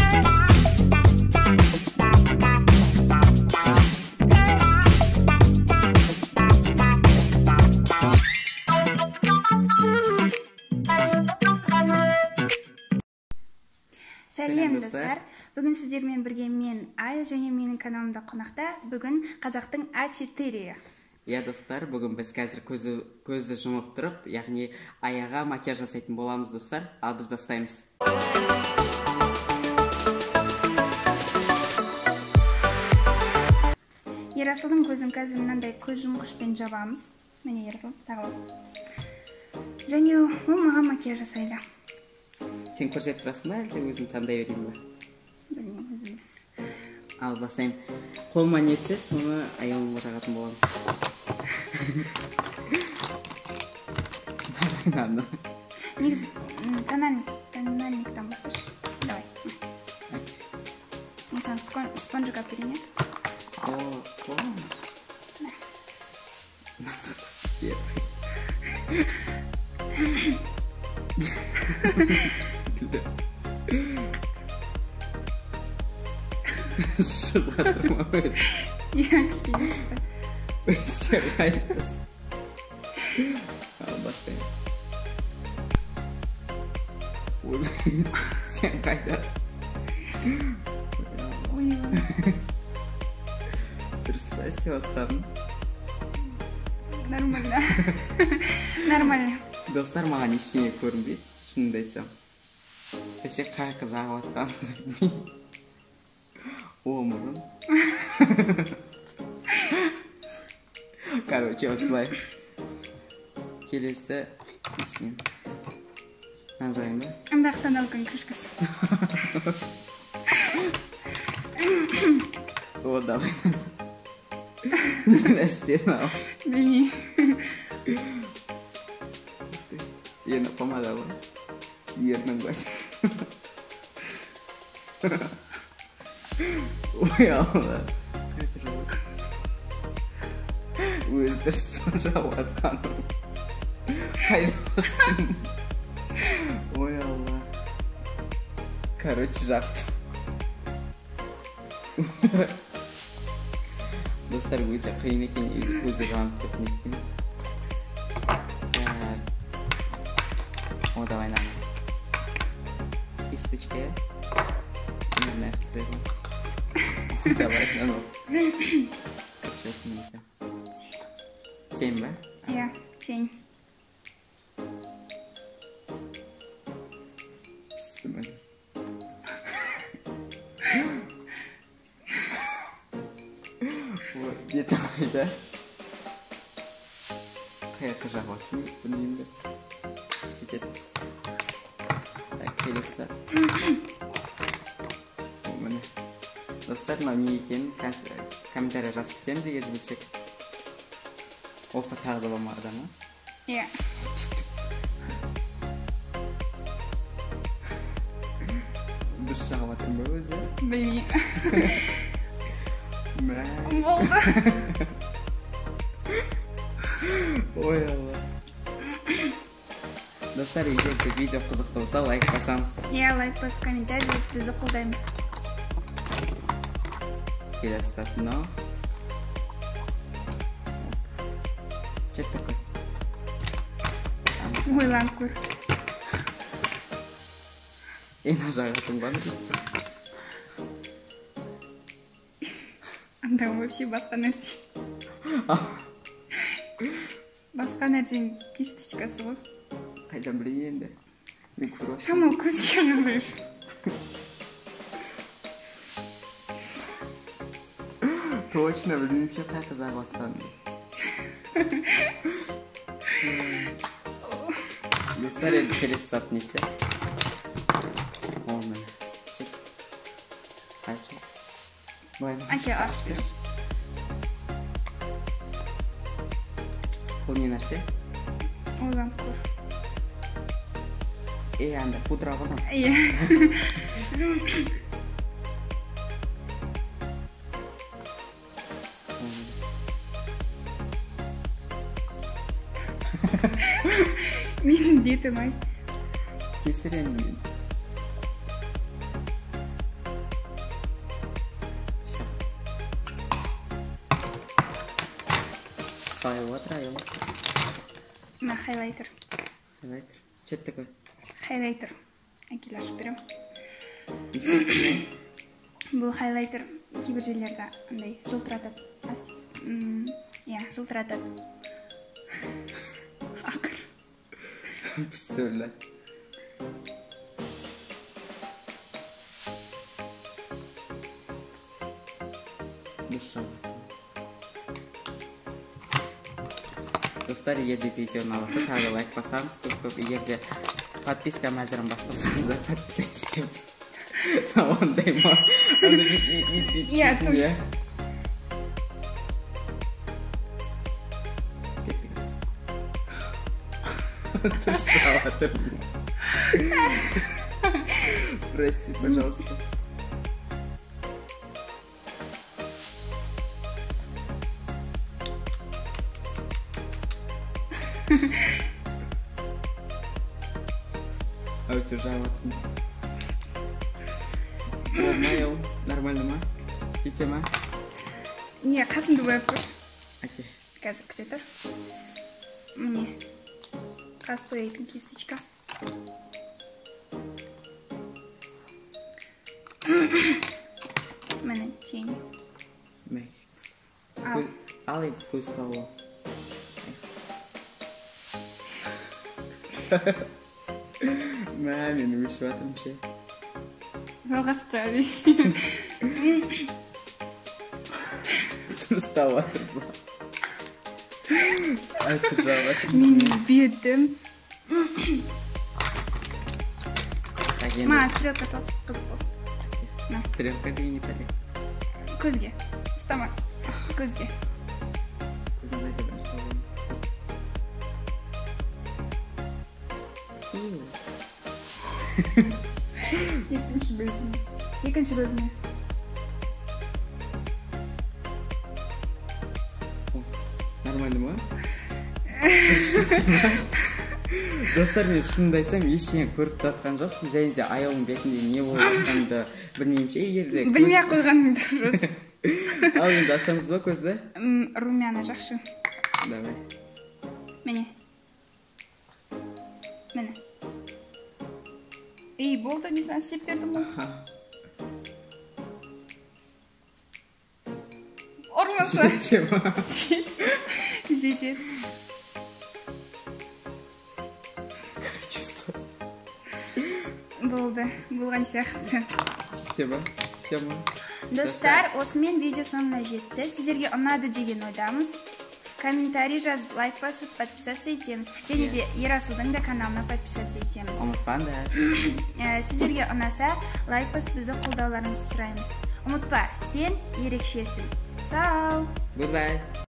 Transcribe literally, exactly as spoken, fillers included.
Сәлем достар. Бүгін сіздермен бірге мен Ая және менің каналымда қонақта. Бүгін қазақтың а четыре. Иә достар, бүгін біз қазір көзді, көзді жұмып тұрып, яғни аяға макияж жасайтын боламыз достар. Ал біз бастаймыз. Ерасылдың көзін қазір мынандай көз жұмғышпен жабамыз. Міне Ерасыл, тағылып. Және ол маған макияж жасайды. Сен көрсетіп тұрасың ба, әлде өзің таңдай берейін ба? Білмеймін, өзім. Ал бастайын. Қолыма не түседі, соны аяғымға жағатын боламын. Давай, негіз тональниктан басташы. Давай. Мен саған спонжик алып берейін, е? О, спонж. Шылатырма өз. Иә, кішкене. Өз қайдас. Ал бастаймыз. Сен қайдас. Дұрыс па істеп отқаның? Нормально. Нормально. Достар, маған ештеңе көрінбейді, шынымды айтсам. Кеше қайқы жағып атқанын. О, мұрын. Короче, осылай. Келесі есен. Нан жағайын ба? Андақтан алған кішкісі. О, давай. Не нәрсен ау. Білмеймін. Ені помада ғой. Ернің ғой. Ой, Алла. Өздірсін жауып атқаным. Қайдасың? Ой, Алла. Короче, жақтым. Достар, өте қиын екен, көзді жанып кеткен екен. О, давай нам. Кисточка. Не открывай. Давай, на ну. Как сейчас снимется? Семь, да? Я, тень. Смотри. Вот, где-то, да? Қаяққа жағатымыз, білмеймін де. Жететіміз. Так, келесі. Міне. Достар, мынау не екенін комментария жазып кетеміз, егер білсек. Опа, тағы да болмады ма? Иә. Дұрыс жағып атырмын ба өзі? Білмеймін. Мә. Болды. Ой, Алла. Достар, егер де видео қызықты болса, лайк басамыз. Иә, лайк бас, комментарий жаз, бізді қолдаймыз. Келесі сәт, но. Чет такой. Ойланып көр. Ені жағатын ба? Анда вообще басқа нәрсе. Басқа нәрсенің кисточкасы ғой. Қайдан білейін енді. Мен көріп ашым. Шамал көзге қарайш. Точно білмеймше қайқы жағып атқанымды. Достар, енді келесі сап несе? О, мені. Чек. Қайшы. Былай ма? Аще, ашып берші. Бұл не нәрсе? Ойланып көр. Е, анда пудра ғой. Иә. Менің бетім ай. Кешірем мен. қалай отыр айыл? Мына хайлайтер. Хайлайтер. Четті кой? Хайлайтер. Әкел ашып берем. Несек Бұл хайлайтер кейбір жерлерде андай жылтыратады. Иә, жылтыратады. Ақыр. Пісірлі. Достар, егерде видео ұнаватса, тағы лайк басамыз көп-көп. Егерде подписка мәзірін баспасаңыздар, подписать етеміз. Ондай ма? Оны бит-бит-бит-бит. Иә, тұш. Тұш шалатыр. Прости, пожалуйста. А у тебя жалобно. О, Майыл, нормально ма? Жете ма? Не, қасымды бояп көрші. Окей. Қазір күте тұр. Міне. Қас бояйтын кисточка. Міне тень. Ал. Ал енді көз тауы. Мә, мен өшіп атырым ше. Жалғастыры. Ұстап атыр бұл. Әсір жалғастыр. Мен бедім. Ма, стрелка салшы, қызық болсын. Стрелка дейін епәлі. Көзге. Ұстама. Көзге. Көзге дайдым ұстауын. Иу. Екінші бөлізіне. Екінші бөлізіне. Нормально ма? Достар, мен шынымды айтсам, ештеңе көріп татқан жоқ. Және де аяғым бетінде не болып жатқанды білмеймше, егерде білмей қойғаның дұрыс. Ал енді ашамыз ба көзді? Румяна жақсы. Давай. Міне. Міне. Ей, болды, не знаю, істеп бердім ғой. Ұрмаса. Жете ма? Жетеді. Жетеді. Болды, болған сияқты. Жете ма? Все ма? Достар, осымен видео соңына жетті. Сіздерге ұнады деген ойдамыз. Комментарий жазып, лайк басып, подписаться етеміз. Және де Ерасылдың да каналына подписаться етеміз. Ұмытпаңдар. Сіздерге ұнаса, лайк басып, бізді қолдауларыңызды сұраймыз. Ұмытпа, сен ерекшесің. Сау! Goodbye.